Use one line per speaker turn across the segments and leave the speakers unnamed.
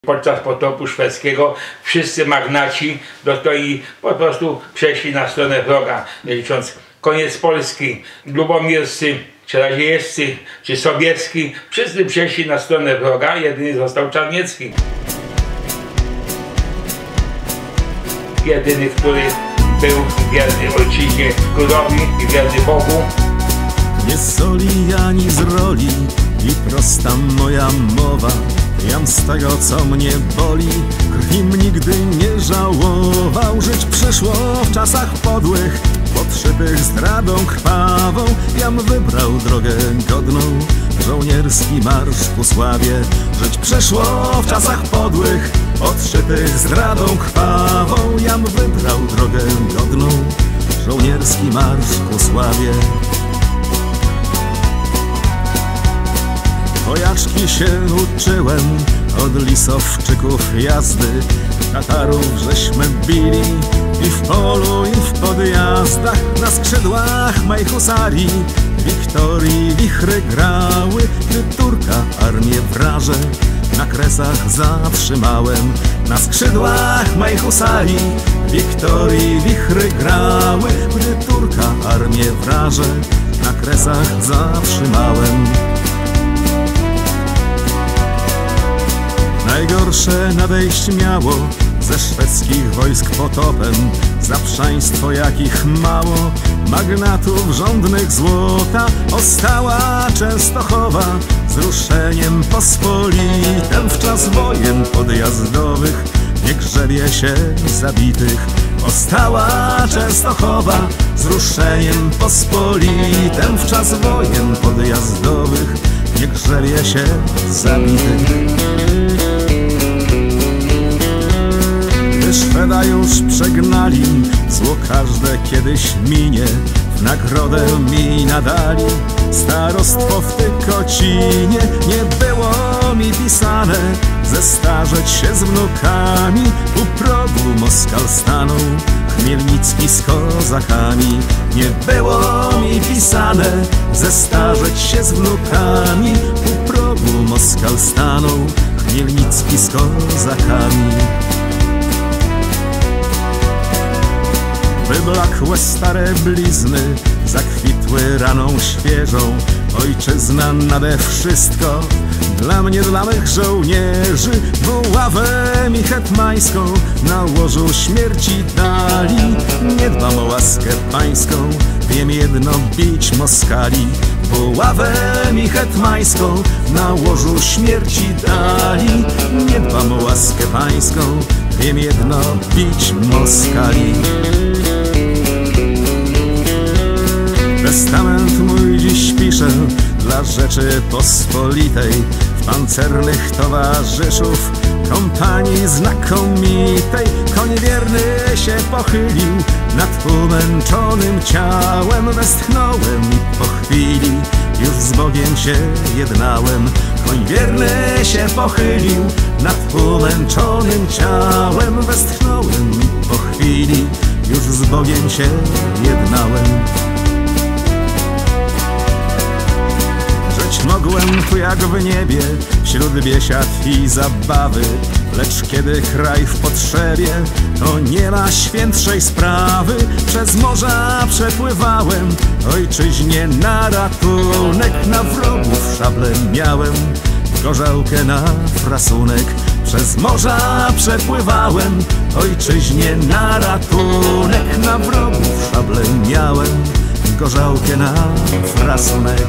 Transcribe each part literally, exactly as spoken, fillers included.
Podczas potopu szwedzkiego wszyscy magnaci do to i po prostu przeszli na stronę wroga, licząc koniec Polski, lubomirscy, czy radzieccy, czy sowiecki, wszyscy przeszli na stronę wroga, jedyny został Czarniecki. Jedyny, który był wierny ojczyźnie, królowi i wierny Bogu.
Nie soli ani z roli i prosta moja mowa. Jam z tego, co mnie boli, krwim nigdy nie żałował. Żyć przyszło w czasach podłych, podszytych zdradą krwawą. Jam wybrał drogę godną, żołnierski marsz ku sławie. Żyć przyszło w czasach podłych, podszytych zdradą krwawą. Jam wybrał drogę godną, żołnierski marsz ku sławie. Wojaczki się uczyłem od lisowczyków jazdy. Tatarów żeśmy bili i w polu, i w podjazdach. Na skrzydłach mej husarii Wiktorii wichry grały. Gdy Turka armię wrażę na Kresach zatrzymałem. Na skrzydłach mej husarii Wiktorii wichry grały. Gdy Turka armię wrażę na Kresach zatrzymałem. Najgorsze nadejść miało ze szwedzkich wojsk potopem. Zaprzaństwo jakich mało, magnatów żądnych złota. Ostała Częstochowa z ruszeniem pospolitym. W czas wojen podjazdowych nie grzebie się zabitych. Ostała Częstochowa z ruszeniem pospolitym. W czas wojen podjazdowych nie grzebie się zabitych. Szweda już przegnali, zło każde kiedyś minie. W nagrodę mi nadali starostwo w Tykocinie. Nie było mi pisane zestarzeć się z wnukami. U progu Moskal stanął Chmielnicki z kozakami. Nie było mi pisane zestarzeć się z wnukami. U progu Moskal stanął Chmielnicki z kozakami. Wyblakłe stare blizny zakwitły raną świeżą. Ojczyzna nade wszystko dla mnie, dla mych żołnierzy. Buławę mi hetmańską na łożu śmierci dali. Nie dbam o łaskę pańską, wiem jedno, bić Moskali. Buławę mi hetmańską na łożu śmierci dali. Nie dbam o łaskę pańską, wiem jedno, bić Moskali. Testament mój dziś piszę dla Rzeczypospolitej. W pancernych towarzyszów kompanii znakomitej. Koń wierny się pochylił nad umęczonym ciałem. Westchnąłem i po chwili już z Bogiem się jednałem. Koń wierny się pochylił nad umęczonym ciałem. Westchnąłem i po chwili już z Bogiem się jednałem. Mogłem tu jak w niebie, wśród biesiad i zabawy. Lecz kiedy kraj w potrzebie, to nie ma świętszej sprawy. Przez morza przepływałem, ojczyźnie na ratunek. Na wrogów szable miałem, gorzałkę na frasunek. Przez morza przepływałem, ojczyźnie na ratunek. Na wrogów szable miałem, gorzałkę na frasunek.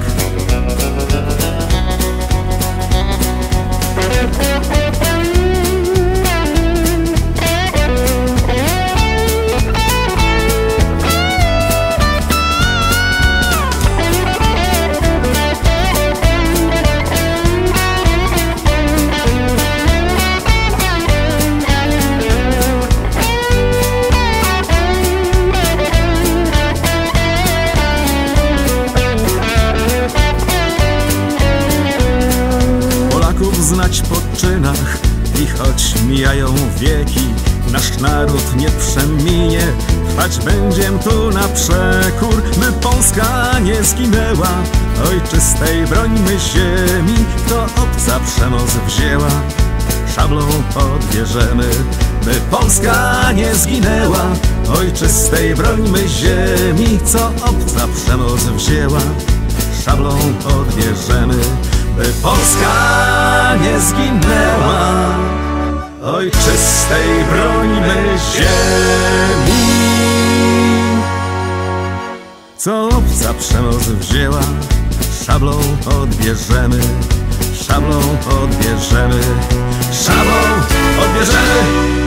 Znać po czynach i choć mijają wieki, nasz naród nie przeminie. Trwać będziem tu na przekór, by Polska nie zginęła. Ojczystej brońmy ziemi, kto obca przemoc wzięła. szablą odbierzemy. By Polska nie zginęła, ojczystej brońmy ziemi, co obca przemoc wzięła, szablą odbierzemy. By Polska nie zginęła, ojczystej brońmy ziemi, co obca przemoc wzięła, szablą odbierzemy, szablą odbierzemy, szablą odbierzemy.